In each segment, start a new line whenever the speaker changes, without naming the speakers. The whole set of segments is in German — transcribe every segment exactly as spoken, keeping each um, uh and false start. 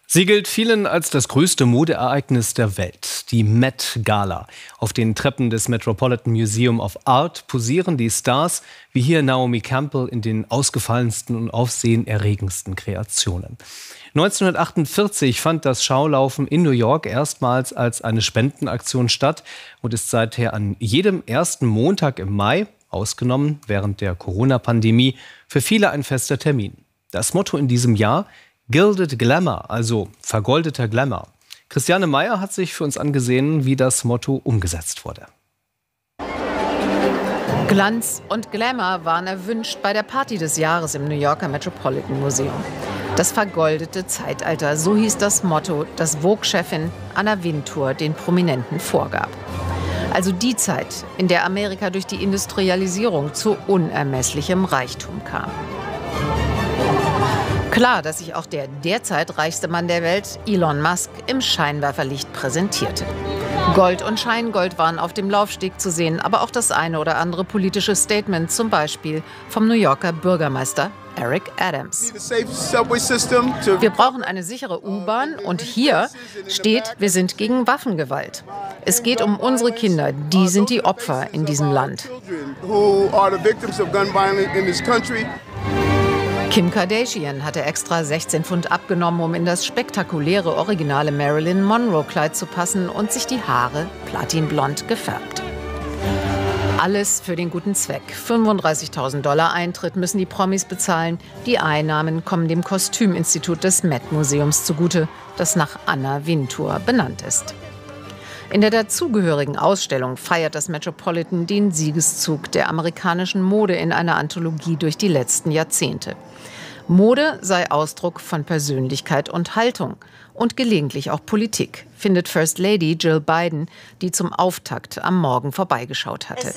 Sie gilt vielen als das größte Modeereignis der Welt, die Met Gala. Auf den Treppen des Metropolitan Museum of Art posieren die Stars, wie hier Naomi Campbell, in den ausgefallensten und aufsehenerregendsten Kreationen. neunzehnhundertachtundvierzig fand das Schaulaufen in New York erstmals als eine Spendenaktion statt und ist seither an jedem ersten Montag im Mai, ausgenommen während der Corona-Pandemie, für viele ein fester Termin. Das Motto in diesem Jahr: Gilded Glamour, also vergoldeter Glamour. Christiane Meyer hat sich für uns angesehen, wie das Motto umgesetzt wurde.
Glanz und Glamour waren erwünscht bei der Party des Jahres im New Yorker Metropolitan Museum. Das vergoldete Zeitalter, so hieß das Motto, das Vogue-Chefin Anna Wintour den Prominenten vorgab. Also die Zeit, in der Amerika durch die Industrialisierung zu unermesslichem Reichtum kam. Klar, dass sich auch der derzeit reichste Mann der Welt, Elon Musk, im Scheinwerferlicht präsentierte. Gold und Scheingold waren auf dem Laufsteg zu sehen, aber auch das eine oder andere politische Statement, zum Beispiel vom New Yorker Bürgermeister Eric Adams. Wir brauchen eine sichere U-Bahn und hier steht, wir sind gegen Waffengewalt. Es geht um unsere Kinder, die sind die Opfer in diesem Land. Kim Kardashian hatte extra sechzehn Pfund abgenommen, um in das spektakuläre, originale Marilyn Monroe-Kleid zu passen und sich die Haare platinblond gefärbt. Alles für den guten Zweck. fünfunddreißigtausend Dollar Eintritt müssen die Promis bezahlen. Die Einnahmen kommen dem Kostüminstitut des Met-Museums zugute, das nach Anna Wintour benannt ist. In der dazugehörigen Ausstellung feiert das Metropolitan den Siegeszug der amerikanischen Mode in einer Anthologie durch die letzten Jahrzehnte. Mode sei Ausdruck von Persönlichkeit und Haltung und gelegentlich auch Politik, findet First Lady Jill Biden, die zum Auftakt am Morgen vorbeigeschaut hatte.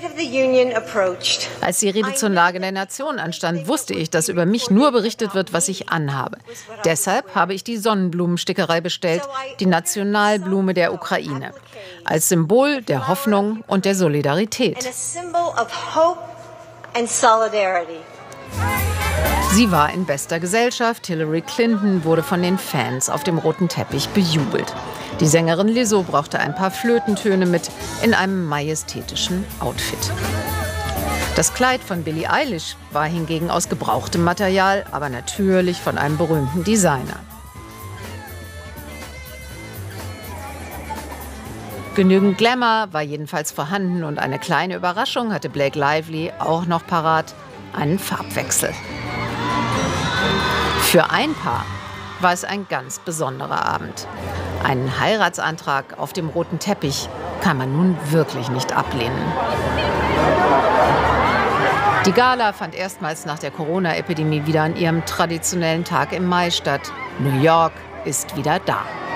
Als die Rede zur Lage der Nation anstand, wusste ich, dass über mich nur berichtet wird, was ich anhabe. Deshalb habe ich die Sonnenblumenstickerei bestellt, die Nationalblume der Ukraine, als Symbol der Hoffnung und der Solidarität. Sie war in bester Gesellschaft. Hillary Clinton wurde von den Fans auf dem roten Teppich bejubelt. Die Sängerin Lizzo brachte ein paar Flötentöne mit in einem majestätischen Outfit. Das Kleid von Billie Eilish war hingegen aus gebrauchtem Material, aber natürlich von einem berühmten Designer. Genügend Glamour war jedenfalls vorhanden und eine kleine Überraschung hatte Blake Lively auch noch parat: einen Farbwechsel. Für ein Paar war es ein ganz besonderer Abend. Einen Heiratsantrag auf dem roten Teppich kann man nun wirklich nicht ablehnen. Die Gala fand erstmals nach der Corona-Epidemie wieder an ihrem traditionellen Tag im Mai statt. New York ist wieder da.